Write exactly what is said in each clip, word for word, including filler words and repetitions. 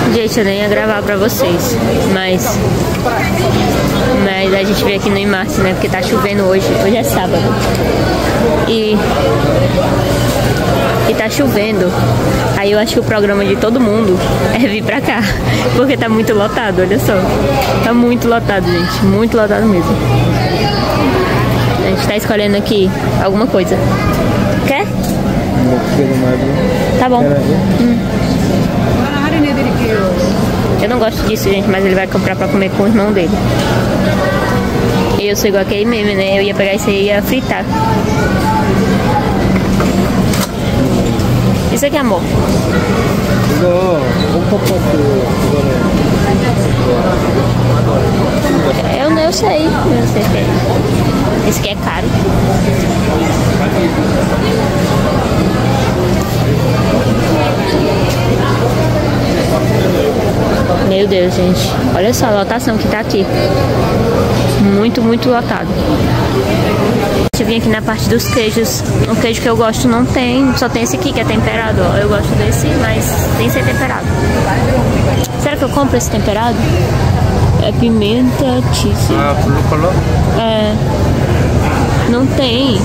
Gente, eu nem ia gravar pra vocês, mas Mas a gente veio aqui no Imarce, né? Porque tá chovendo hoje. Hoje é sábado. E E tá chovendo. Aí eu acho que o programa de todo mundo é vir pra cá, porque tá muito lotado, olha só. Tá muito lotado, gente. Muito lotado mesmo. A gente tá escolhendo aqui alguma coisa. Quer? Tá bom. Hum. Eu não gosto disso, gente, mas ele vai comprar pra comer com o irmão dele. E eu sou igual aquele meme, né? Eu ia pegar isso aí e ia fritar. Isso aqui é amor. Eu, eu sei, eu sei que é. Esse aqui é caro. Meu Deus, gente. Olha só a lotação que tá aqui. Muito, muito lotado. Eu vim aqui na parte dos queijos. O queijo que eu gosto não tem. Só tem esse aqui que é temperado, ó. Eu gosto desse, mas tem que ser temperado. Será que eu compro esse temperado? É pimenta, cheese. Ah, color? É. Não tem.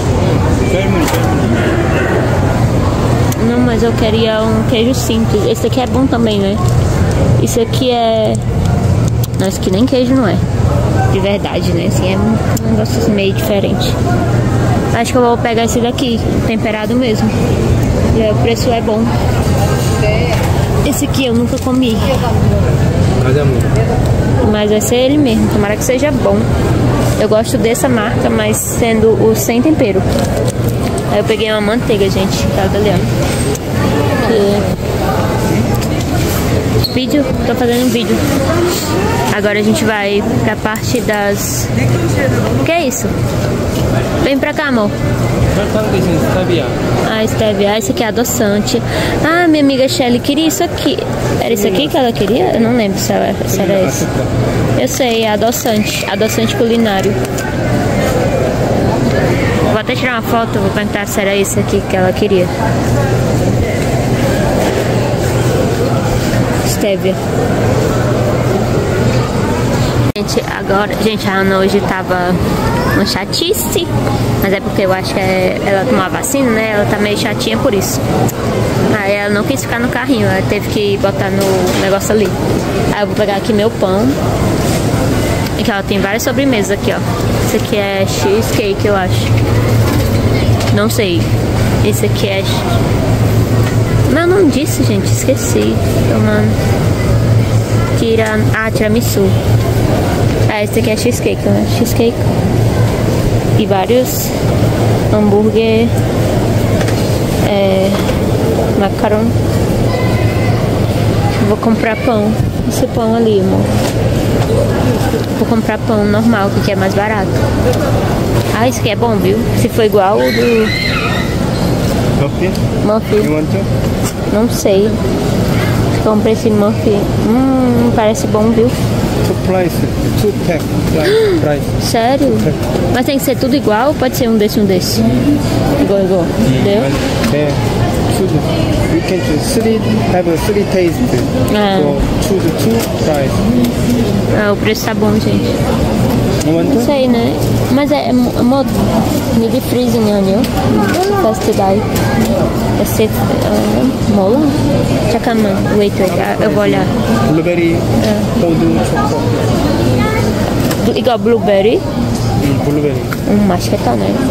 Não, mas eu queria um queijo simples. Esse aqui é bom também, né? Isso aqui é... Não, esse aqui nem queijo não é. De verdade, né? Assim, é um negócio assim, meio diferente. Acho que eu vou pegar esse daqui, temperado mesmo. E aí, o preço é bom. Esse aqui eu nunca comi. Cadê, amor? Mas vai ser ele mesmo. Tomara que seja bom. Eu gosto dessa marca, mas sendo o sem tempero. Aí eu peguei uma manteiga, gente. Tá olhando. Vídeo, tô fazendo um vídeo. Agora a gente vai pra parte das... O que é isso? Vem pra cá, amor. Ah, stevia. Esse aqui é adoçante. Ah, minha amiga Shelly queria isso aqui. Era isso aqui que ela queria? Eu não lembro se, ela, se era esse. Eu sei, é adoçante. Adoçante culinário. Vou até tirar uma foto, vou perguntar se era esse aqui que ela queria. Stevia. Gente, agora... Gente, a Ana hoje tava uma chatice. Mas é porque eu acho que é, ela tomou a vacina, né? Ela tá meio chatinha por isso. Aí ela não quis ficar no carrinho. Ela teve que botar no negócio ali. Aí eu vou pegar aqui meu pão. Aqui, ó, tem várias sobremesas aqui, ó. Esse aqui é cheesecake, eu acho. Não sei. Esse aqui é... Meu nome disse, gente, esqueci. Tomando. Tira... Ah, tiramisu. Ah, esse aqui é cheesecake, né? Cheesecake. E vários hambúrguer. É... Macarrão. Vou comprar pão. Esse pão ali, amor. Vou comprar pão normal, que é mais barato. Ah, isso aqui é bom, viu? Se for igual o do... Muffin? Muffin. You want to? Não sei. Comprei esse muffin. Hum, parece bom, viu? Two price, two pack, price. Sério? Two pack. Mas tem que ser tudo igual ou pode ser um desse e um desse? Igual, igual. Entendeu? É. You can choose three, have a three taste. Ah. So choose two price. Ah, o preço tá bom, gente. You want Não to? sei, né? Mas é mod need freezing on you. Fast to die. É ser uh, mola? Chacama. Wait, wait. Eu vou olhar. Blueberry, Ah. powder chocolate. Igual blueberry. Mm, blueberry. Hum, acho que tá, né?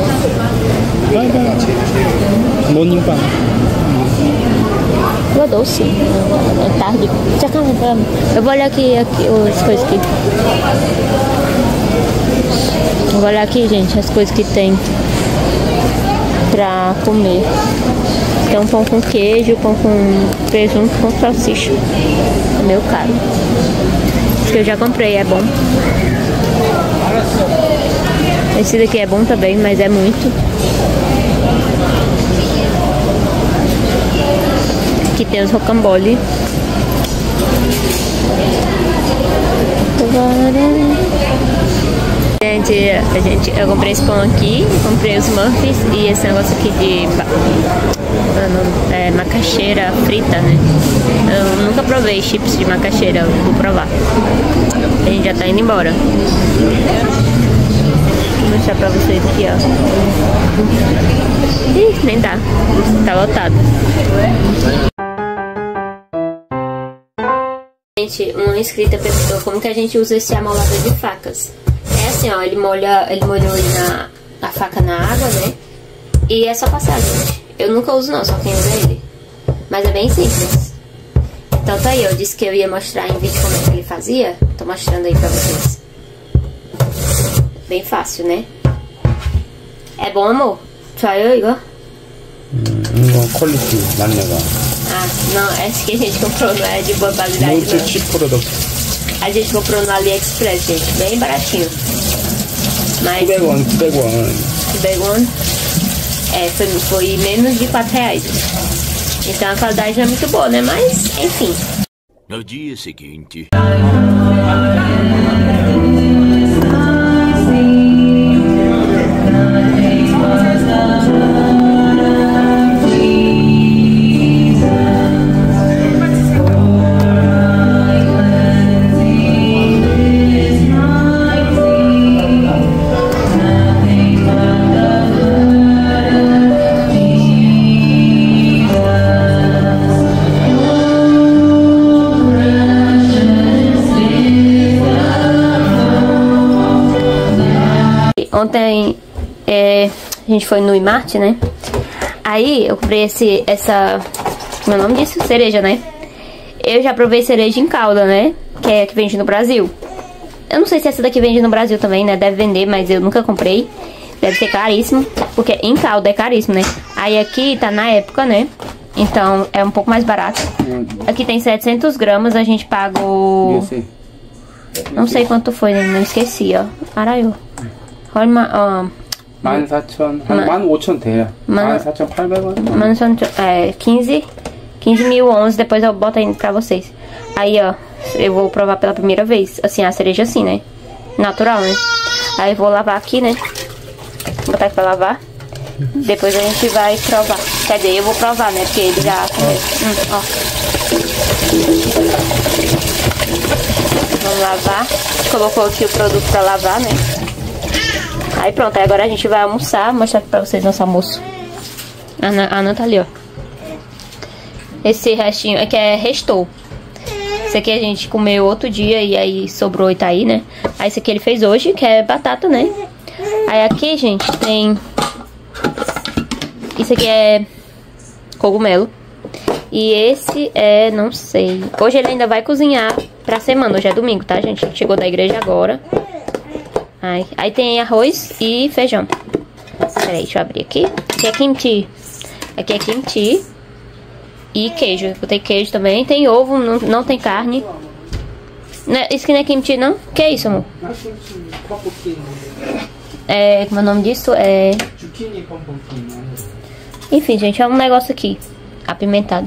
Morning pan. Eu doce. É tarde. Chacama. Eu vou olhar aqui, aqui as coisas aqui. Eu vou olhar aqui, gente, as coisas que tem pra comer. Tem um pão com queijo, pão com presunto, com salsicha. É meio caro. Esse que eu já comprei, é bom. Esse daqui é bom também, mas é muito. Aqui tem os rocambole. gente, a gente, eu comprei esse pão aqui, comprei os muffins e esse negócio aqui de é, macaxeira frita, né? Eu nunca provei chips de macaxeira, eu vou provar. A gente já tá indo embora. Vou mostrar pra vocês aqui, ó. Ih, nem dá, tá lotado. Gente, uma inscrita perguntou como que a gente usa esse amolador de facas. É assim, ó, ele molha, ele molhou na, a faca na água, né? E é só passar, gente. Eu nunca uso não, só quem usa ele. Mas é bem simples. Então tá aí, eu disse que eu ia mostrar em vídeo como é que ele fazia. Tô mostrando aí pra vocês. Bem fácil, né? É bom, amor? Saiu, Igor? Hum, 이거 퀄리티 맞네가. Ah, não, esse que a gente comprou não é de boa qualidade, Muito não. cheap product. A gente comprou no AliExpress, gente, bem baratinho. Mas... 구백 원, 구백 원. Big One. É, foi, foi menos de quatro reais. Então a qualidade não é muito boa, né? Mas, enfim. No dia seguinte... Ontem é, a gente foi no Imart, né? Aí eu comprei esse, essa... Meu nome disso? Cereja, né? Eu já provei cereja em calda, né? Que é a que vende no Brasil. Eu não sei se essa daqui vende no Brasil também, né? Deve vender, mas eu nunca comprei. Deve ser caríssimo, porque em calda é caríssimo, né? Aí aqui tá na época, né? Então é um pouco mais barato. Aqui tem setecentos gramas, a gente pagou... Não sei quanto foi, né? Não esqueci, ó. Araiô. 얼마, 어, 만 사천, 한 만 오천 돼요. 만 사천 팔백 원. Mano, são é, quinze mil onze, depois eu boto aí pra vocês. Aí, ó, eu vou provar pela primeira vez, assim, a cereja assim, né? Natural, né? Aí eu vou lavar aqui, né? Vou botar aqui pra lavar. Depois a gente vai provar. Quer dizer, eu vou provar, né? Porque ele já... Hum, ó. Vamos lavar. Colocou aqui o produto pra lavar, né? Aí pronto, aí agora a gente vai almoçar. Vou mostrar aqui pra vocês nosso almoço. A Ana, a Ana tá ali, ó. Esse restinho aqui é restou. Esse aqui a gente comeu outro dia e aí sobrou e tá aí, né? Aí esse aqui ele fez hoje, que é batata, né? Aí aqui, gente, tem... Isso aqui é cogumelo. E esse é, não sei. Hoje ele ainda vai cozinhar pra semana. Hoje é domingo, tá, gente? Ele chegou da igreja agora. Aí, aí tem arroz e feijão. Peraí, deixa eu abrir aqui. Aqui é kimchi. Aqui é kimchi. E queijo. Eu botei queijo também. Tem ovo, não, não tem carne. Não é, isso aqui não é kimchi, não? Que é isso, amor? É, como é o nome disso? É... Enfim, gente, é um negócio aqui. Apimentado.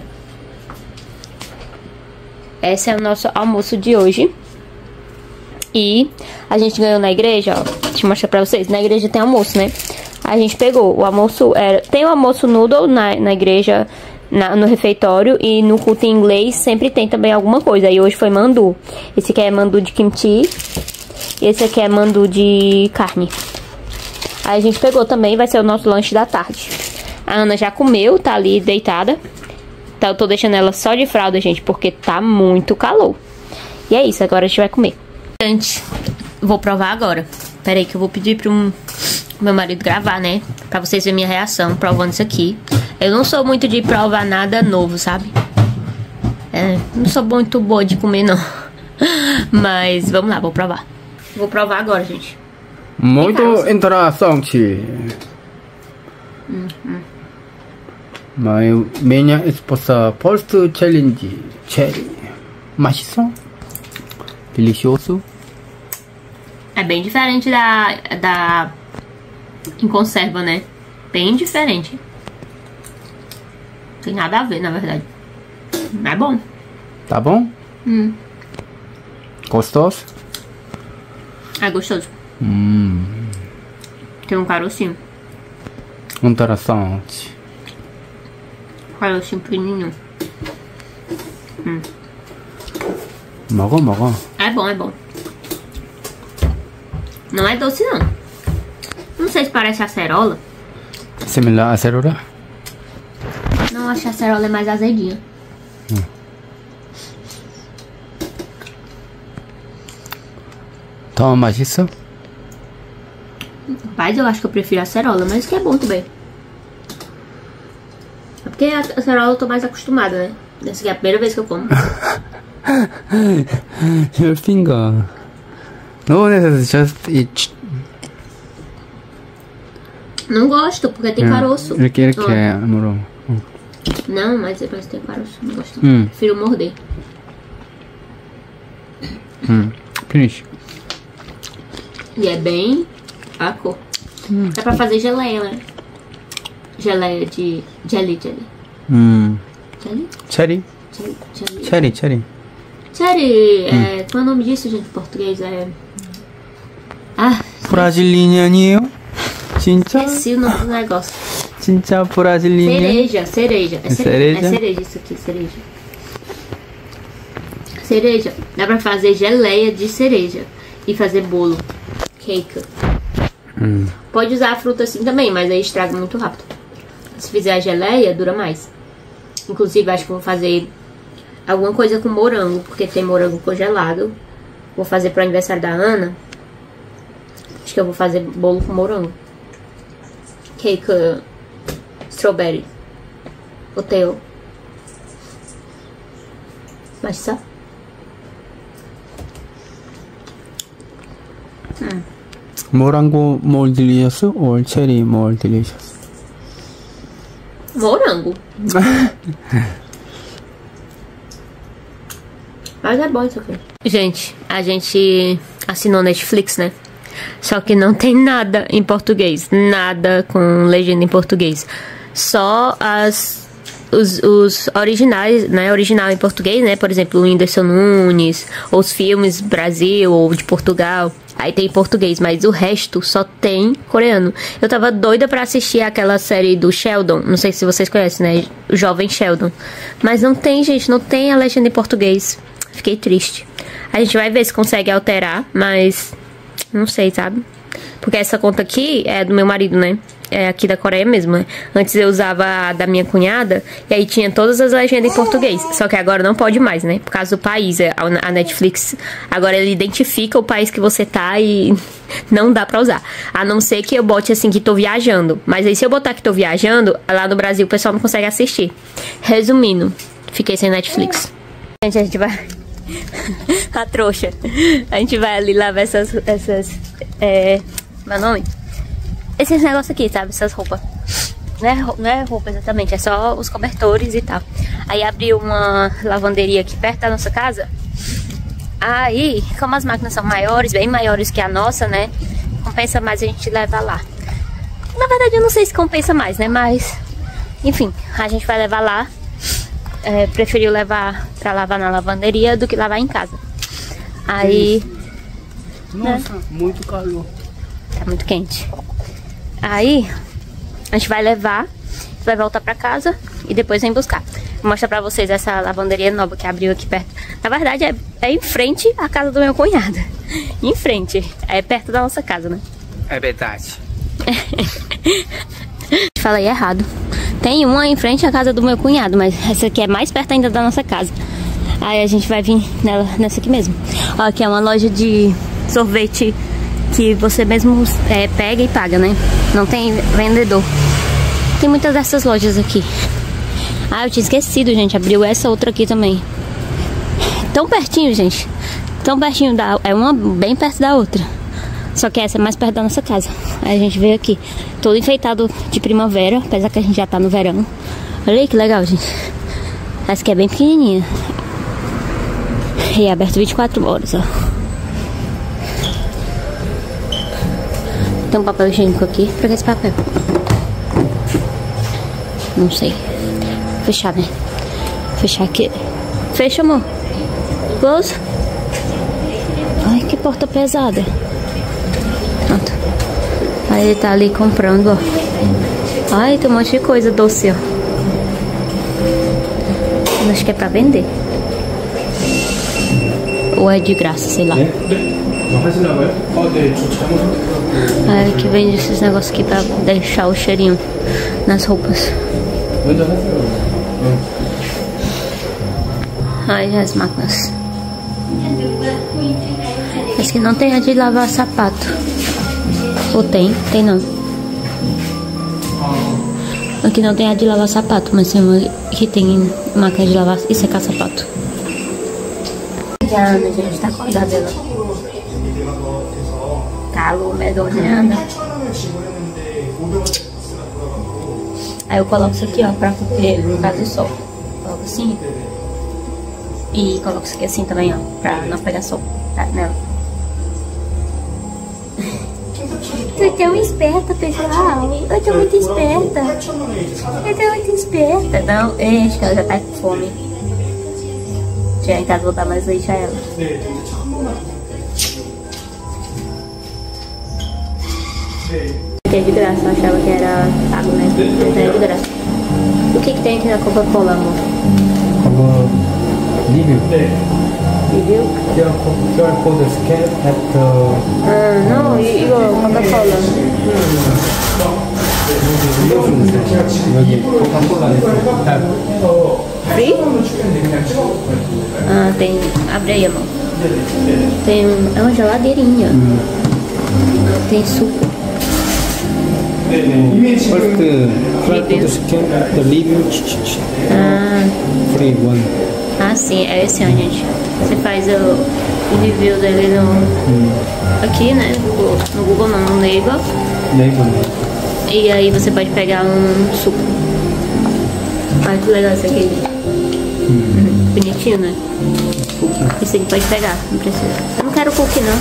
Esse é o nosso almoço de hoje. E a gente ganhou na igreja, ó. Deixa eu mostrar pra vocês. Na igreja tem almoço, né? A gente pegou o almoço... Era, tem o almoço noodle na, na igreja, na, no refeitório. E no culto em inglês sempre tem também alguma coisa. E hoje foi mandu. Esse aqui é mandu de kimchi. Esse aqui é mandu de carne. Aí a gente pegou também, vai ser o nosso lanche da tarde. A Ana já comeu, tá ali deitada. Então eu tô deixando ela só de fralda, gente, porque tá muito calor. E é isso, agora a gente vai comer. Gente, vou provar agora. Pera aí que eu vou pedir pro meu marido gravar, né? Pra vocês verem minha reação provando isso aqui. Eu não sou muito de provar nada novo, sabe? É, não sou muito boa de comer, não. Mas vamos lá, vou provar. Vou provar agora, gente. Muito interessante. Hum, hum. My menu is for the first challenge. Cherry. 맛있어? Delicioso. É bem diferente da, da em conserva, né? Bem diferente. Tem nada a ver, na verdade. É bom. Tá bom? Hum. Gostoso? É gostoso. Hum. Tem um carocinho. Interessante. Carocinho pequenininho. Hum. 먹어 먹어. É bom, é bom. Não é doce não. Não sei se parece acerola. Similar a cerola? Não, acho que a acerola é mais azedinha. Hum. 더 맛있어? Rapaz, eu acho que eu prefiro a acerola, mas isso que é bom também. É porque a acerola eu tô mais acostumada, né? Essa aqui é a primeira vez que eu como. Your finger. No one has just eat. Não gosto, porque tem caroço. 이렇게 이렇게 Ó. 물어. Não, mas depois tem caroço. Não gosto. Hum. Prefiro morder. 음. Finish. E é bem a cor. Hum. Dá pra fazer geleia, né? Geleia de jelly, jelly. 음. Jelly? 체리? Jelly, jelly. 체리 체리. Jelly, é... Qual é o nome disso, gente, em português? É... Ah, 브라질리니 아니에요? 진짜? esqueci o nome do negócio. 진짜 브라질리니? Cereja, cereja. É cereja? Cereja? É cereja isso aqui, cereja. Cereja. Dá pra fazer geleia de cereja. E fazer bolo. Cake. Hum. Pode usar a fruta assim também, mas aí estraga muito rápido. Se fizer a geleia, dura mais. Inclusive, acho que vou fazer alguma coisa com morango, porque tem morango congelado. Vou fazer pro aniversário da Ana. Acho que eu vou fazer bolo com morango. Cake uh, strawberry. Hotel. Mas só. Hum. 모랑고 more delicious or cherry more delicious? Morango. Mas é bom isso aqui. Gente, a gente assinou Netflix, né? Só que não tem nada em português. Nada com legenda em português. Só as... Os, os originais, né? Original em português, né? Por exemplo, o Whindersson Nunes. Ou os filmes Brasil ou de Portugal. Aí tem em português, mas o resto só tem coreano. Eu tava doida pra assistir aquela série do Sheldon. Não sei se vocês conhecem, né? O Jovem Sheldon. Mas não tem, gente. Não tem a legenda em português. Fiquei triste. A gente vai ver se consegue alterar, mas... Não sei, sabe? Porque essa conta aqui é do meu marido, né? É aqui da Coreia mesmo, né? Antes eu usava a da minha cunhada e aí tinha todas as legendas em português. Só que agora não pode mais, né? Por causa do país. A Netflix agora ele identifica o país que você tá e não dá pra usar. A não ser que eu bote assim que tô viajando. Mas aí se eu botar que tô viajando, lá no Brasil o pessoal não consegue assistir. Resumindo, fiquei sem Netflix. Gente, a gente vai... A trouxa. A gente vai ali lavar essas... essas é... Meu nome? Esses negócios aqui, sabe? Essas roupas. Não é, não é roupa exatamente, é só os cobertores e tal. Aí abriu uma lavanderia aqui perto da nossa casa. Aí, como as máquinas são maiores, bem maiores que a nossa, né? Compensa mais a gente levar lá. Na verdade, eu não sei se compensa mais, né? Mas, enfim, a gente vai levar lá. É, preferiu levar pra lavar na lavanderia do que lavar em casa. Aí... Nossa, né? Muito calor. Tá muito quente. Aí, a gente vai levar, vai voltar pra casa e depois vem buscar. Vou mostrar pra vocês essa lavanderia nova que abriu aqui perto. Na verdade, é, é em frente à casa do meu cunhado. Em frente. É perto da nossa casa, né? É verdade. Falei errado. Tem uma em frente à casa do meu cunhado, mas essa aqui é mais perto ainda da nossa casa. Aí a gente vai vir nela, nessa aqui mesmo. Ó, aqui é uma loja de sorvete que você mesmo é, pega e paga, né? Não tem vendedor. Tem muitas dessas lojas aqui. Ah, eu tinha esquecido, gente. Abriu essa outra aqui também. Tão pertinho, gente. Tão pertinho da... É uma bem perto da outra. Só que essa é mais perto da nossa casa. Aí a gente veio aqui. Todo enfeitado de primavera. Apesar que a gente já tá no verão. Olha aí que legal, gente. Essa aqui é bem pequenininha. E é aberto vinte e quatro horas, ó. Tem um papel higiênico aqui. Pra que esse papel? Não sei. Fechar, né? Fechar aqui. Fecha, amor. Close. Ai, que porta pesada. Pronto. Aí ele tá ali comprando, ó. Ai, tem um monte de coisa doce, ó. Eu acho que é pra vender. Ou é de graça, sei lá. Aí que vende esses negócios aqui pra deixar o cheirinho nas roupas. Aí as máquinas. Esse que não tem a de lavar sapato. Ou tem? Tem não. Aqui não tem a de lavar sapato, mas tem uma que tem máquina de lavar e secar sapato. Já a Ana, gente, tá acordada dela. Calor, medonhada. Aí eu coloco isso aqui, ó, pra cobrir no caso do sol. Coloco assim. E coloco isso aqui assim também, ó, pra não pegar sol tá, nela. Eu tô muito esperta, pessoal. Eu tô muito esperta. Eu tô muito esperta. Não, acho que ela já tá com fome. Chegar em casa, vou dar mais leite a ela. Que é de graça, eu achava que era pago, né? Mas é de graça. O que que tem aqui na Coca-Cola, amor? Como review. Review? Q R code scan at the Ah, não, e- 이거 Coca-Cola. 여기 코카콜라 Free? Ah, tem. Abre aí, amor. Tem. É uma geladeirinha. Tem suco. First Q R code scan at the review. Ah, Free one. ah, sim, é esse, ó, gente. Você faz o, o review dele no. Aqui, né? No Google, não, no Naver. Naver. E aí você pode pegar um suco. Ai, que legal isso aqui. Uhum. Bonitinho, né? Esse aqui pode pegar, não precisa. Eu não quero cookie, não.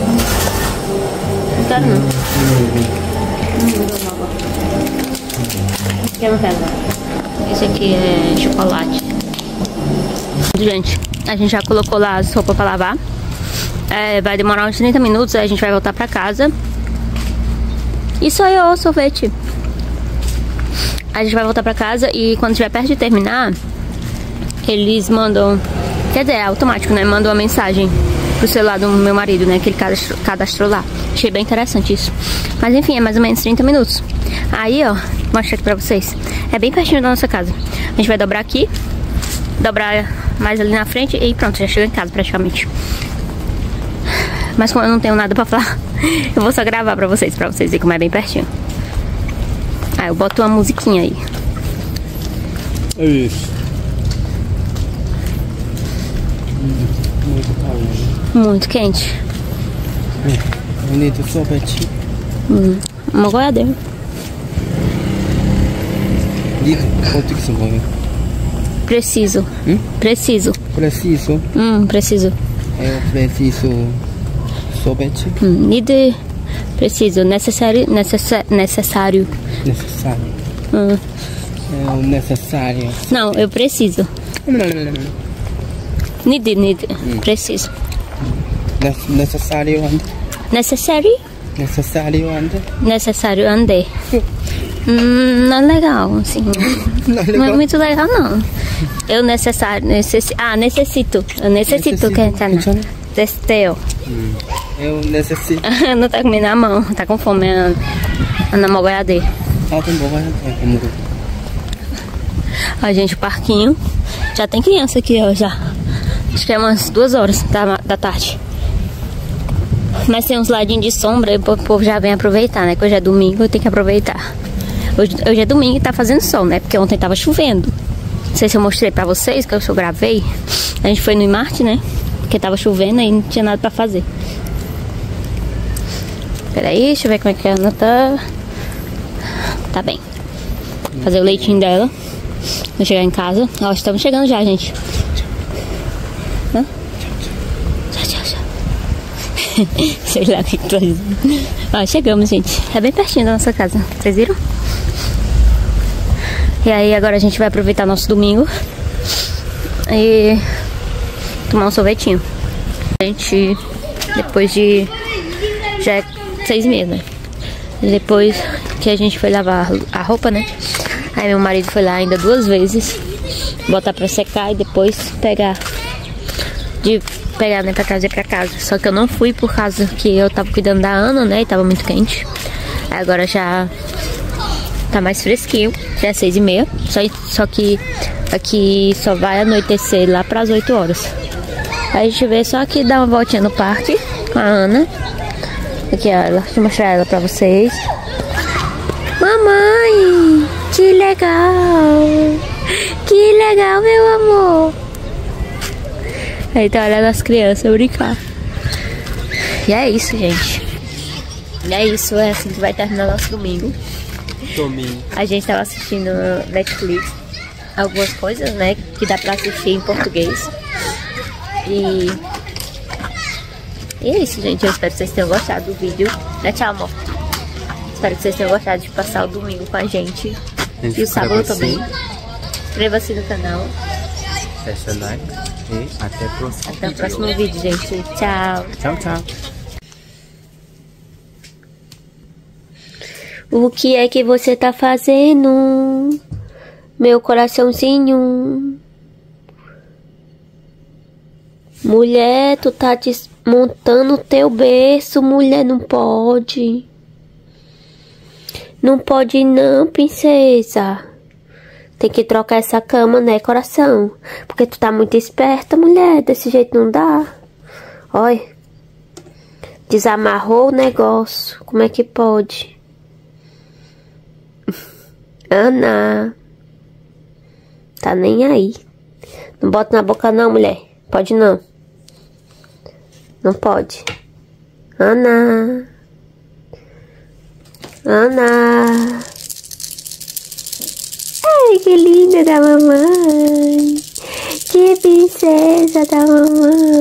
Não quero, não. Hum, não vou agora. Eu não quero, não. Esse aqui é chocolate. Gente, a gente já colocou lá as roupas pra lavar. É, vai demorar uns trinta minutos, aí a gente vai voltar pra casa. Isso aí, ó, sorvete. A gente vai voltar pra casa e quando estiver perto de terminar, eles mandam, quer dizer, é automático, né? Mandam uma mensagem pro celular do meu marido, né? Que ele cadastrou, cadastrou lá. Achei bem interessante isso. Mas enfim, é mais ou menos trinta minutos. Aí, ó, vou mostrar aqui pra vocês. É bem pertinho da nossa casa. A gente vai dobrar aqui, dobrar mais ali na frente e pronto, já chega em casa praticamente. Mas como eu não tenho nada pra falar, eu vou só gravar pra vocês, pra vocês verem como é bem pertinho. Ah, eu boto uma musiquinha aí. É isso. Muito quente. Bonito sorvete. Hum, uma goiadeira. Diga, quanto que você vai? Preciso. Hum? Preciso. Preciso. Hum, preciso. Eu preciso sorvete. Hum, need. Preciso. Necessário. Necessa, necessário. Necessário. Hum. É o necessário. Não, eu preciso. Need, need. Hum. Preciso. Ne necessário ande. Necessário? Necessário ande. Necessário ande. Hum, não é legal, assim. Não é legal? Não é muito legal, não. Eu necessário. Necessi ah, necessito. Eu necessito, necessito. que entrar na. Testeo. Hum. Eu necessito. Não tá comendo na mão, tá com fome a, a namoradeira. Ah, tem boa, é como. Ó, gente, o parquinho. Já tem criança aqui, ó, já. Acho que é umas duas horas da, da tarde. Mas tem uns ladinhos de sombra e o povo já vem aproveitar, né? Que hoje é domingo, eu tenho que aproveitar. Hoje, hoje é domingo e tá fazendo sol, né? Porque ontem tava chovendo. Não sei se eu mostrei pra vocês, que eu só gravei. A gente foi no Imarte, né? Porque tava chovendo e não tinha nada pra fazer. Peraí, deixa eu ver como é que a Ana tá. Tá bem. Vou fazer o leitinho dela. Vou chegar em casa. Ó, estamos chegando já, gente. Hã? Tchau, tchau, tchau. Sei lá o que tô dizendo. Ó, chegamos, gente. É bem pertinho da nossa casa. Vocês viram? E aí, agora a gente vai aproveitar nosso domingo e tomar um sorvetinho. A gente, depois de... Já é seis e meia, né? Depois que a gente foi lavar a roupa, né? Aí meu marido foi lá ainda duas vezes, botar pra secar e depois pegar, de pegar, né, pra trazer pra casa. Só que eu não fui por causa que eu tava cuidando da Ana, né, e tava muito quente. Aí agora já tá mais fresquinho, já é seis e meia, só, só que aqui só vai anoitecer lá pras oito horas. Aí a gente veio só aqui dar uma voltinha no parque com a Ana. Aqui, ó, deixa eu mostrar ela pra vocês. Mamãe, que legal! Que legal, meu amor! Aí tá olhando as crianças brincar. E é isso, gente. E é isso, é assim que vai terminar nosso domingo. Domingo. A gente tava assistindo Netflix algumas coisas, né, que dá pra assistir em português. E... E é isso, gente. Eu espero que vocês tenham gostado do vídeo. Né, tchau, amor. Espero que vocês tenham gostado de passar o domingo com a gente. E o sábado também. Inscreva-se no canal. Deixa o like e até o próximo Até o próximo vídeo, gente. Tchau. Tchau, tchau. O que é que você tá fazendo, meu coraçãozinho? Mulher, tu tá desmontando o teu berço, mulher, não pode. Não pode não, princesa. Tem que trocar essa cama, né, coração? Porque tu tá muito esperta, mulher, desse jeito não dá. Olha, desamarrou o negócio, como é que pode? Ana, tá nem aí. Não bota na boca não, mulher. Pode não. Não pode. Ana. Ana. Ai, que linda da mamãe. Que princesa da mamãe.